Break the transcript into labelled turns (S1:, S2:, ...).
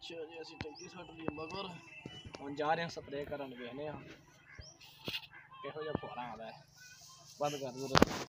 S1: ਅੱਛਾ ਜੀ ਅਸੀਂ ਟੈਂਕੀ ਛੱਡ ਲਈ ਮਗਰ ਹੁਣ ਜਾ ਰਹੇ ਹਾਂ ਸਪਰੇਅ ਕਰਨ ਵੇਖਦੇ ਹਾਂ ਕਿਹੋ ਜਿਹਾ ਫੁਹਾਰਾ ਆਉਂਦਾ ਹੈ ਬੰਦ ਕਰ ਦੂੰ